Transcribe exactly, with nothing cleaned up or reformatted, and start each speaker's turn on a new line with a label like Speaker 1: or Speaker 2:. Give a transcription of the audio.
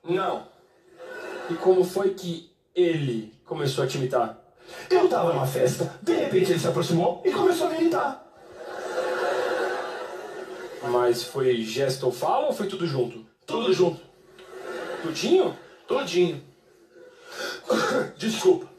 Speaker 1: Não. E como foi que ele começou a te imitar?
Speaker 2: Eu tava numa festa, de repente ele se aproximou e começou a me imitar.
Speaker 1: Mas foi gesto ou fala ou foi tudo junto?
Speaker 2: Tudo junto.
Speaker 1: Tudinho?
Speaker 2: Todinho. Desculpa.